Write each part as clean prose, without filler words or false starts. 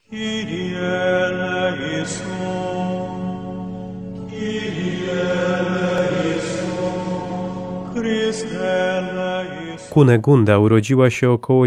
Kyrie eleison, Kyrie eleison, Chryste eleison. Kunegunda urodziła się około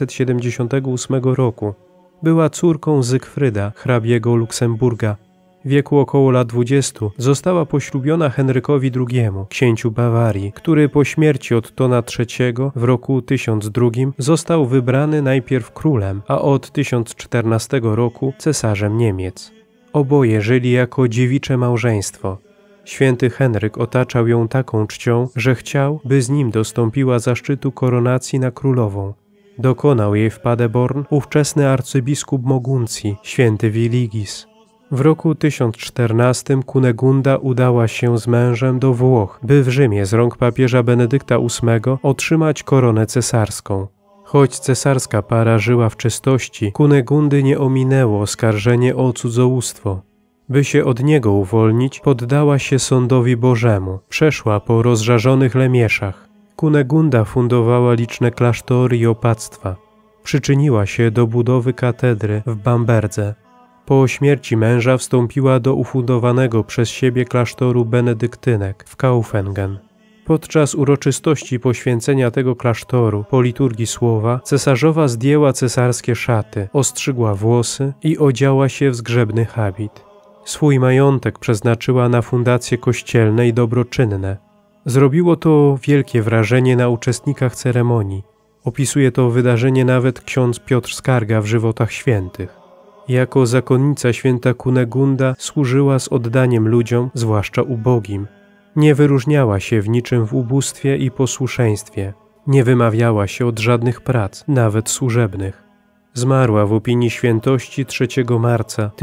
978 roku. Była córką Zygfryda, hrabiego Luksemburga. W wieku około lat 20 została poślubiona Henrykowi II, księciu Bawarii, który po śmierci Ottona III w roku 1002 został wybrany najpierw królem, a od 1014 roku cesarzem Niemiec. Oboje żyli jako dziewicze małżeństwo. Święty Henryk otaczał ją taką czcią, że chciał, by z nim dostąpiła zaszczytu koronacji na królową. Dokonał jej w Paderborn ówczesny arcybiskup Moguncji, święty Wiligis. W roku 1014 Kunegunda udała się z mężem do Włoch, by w Rzymie z rąk papieża Benedykta VIII otrzymać koronę cesarską. Choć cesarska para żyła w czystości, Kunegundy nie ominęło oskarżenie o cudzołóstwo. By się od niego uwolnić, poddała się sądowi Bożemu, przeszła po rozżarzonych lemieszach. Kunegunda fundowała liczne klasztory i opactwa. Przyczyniła się do budowy katedry w Bamberze. Po śmierci męża wstąpiła do ufundowanego przez siebie klasztoru benedyktynek w Kaufengen. Podczas uroczystości poświęcenia tego klasztoru po liturgii słowa cesarzowa zdjęła cesarskie szaty, ostrzygła włosy i odziała się w zgrzebny habit. Swój majątek przeznaczyła na fundacje kościelne i dobroczynne. Zrobiło to wielkie wrażenie na uczestnikach ceremonii. Opisuje to wydarzenie nawet ksiądz Piotr Skarga w Żywotach Świętych. Jako zakonnica święta Kunegunda służyła z oddaniem ludziom, zwłaszcza ubogim. Nie wyróżniała się w niczym w ubóstwie i posłuszeństwie. Nie wymawiała się od żadnych prac, nawet służebnych. Zmarła w opinii świętości 3 marca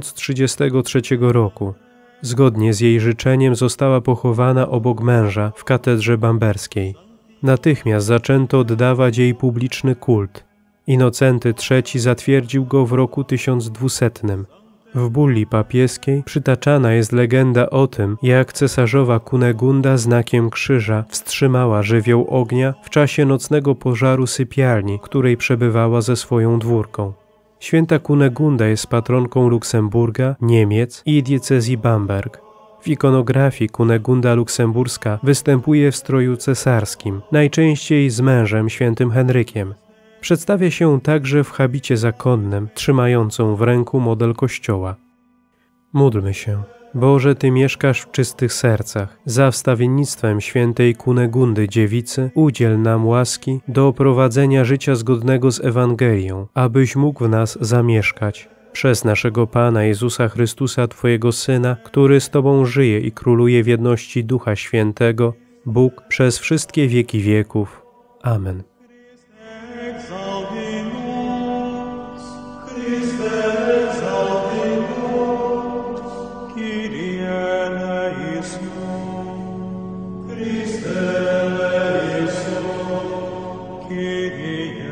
1033 roku. Zgodnie z jej życzeniem została pochowana obok męża w katedrze bamberskiej. Natychmiast zaczęto oddawać jej publiczny kult. Inocenty III zatwierdził go w roku 1200. W bulli papieskiej przytaczana jest legenda o tym, jak cesarzowa Kunegunda znakiem krzyża wstrzymała żywioł ognia w czasie nocnego pożaru sypialni, której przebywała ze swoją dwórką. Święta Kunegunda jest patronką Luksemburga, Niemiec i diecezji Bamberg. W ikonografii Kunegunda luksemburska występuje w stroju cesarskim, najczęściej z mężem świętym Henrykiem. Przedstawia się także w habicie zakonnym, trzymającą w ręku model kościoła. Módlmy się. Boże, Ty mieszkasz w czystych sercach. Za wstawiennictwem świętej Kunegundy Dziewicy udziel nam łaski do prowadzenia życia zgodnego z Ewangelią, abyś mógł w nas zamieszkać. Przez naszego Pana Jezusa Chrystusa, Twojego Syna, który z Tobą żyje i króluje w jedności Ducha Świętego, Bóg przez wszystkie wieki wieków. Amen. Kyrie